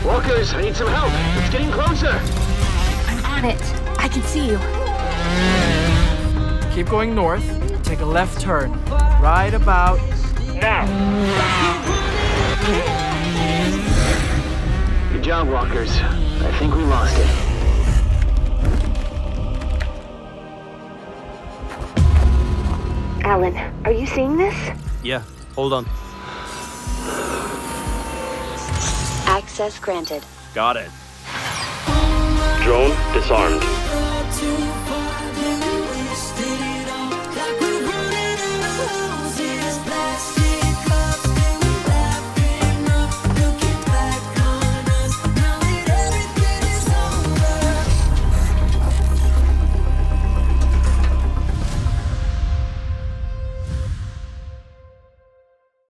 Walkers, I need some help. It's getting closer. I'm on it. I can see you. Keep going north. Take a left turn. Right about now. Good job, Walkers. I think we lost it. Alan, are you seeing this? Yeah, hold on. Access granted. Got it. Drone disarmed.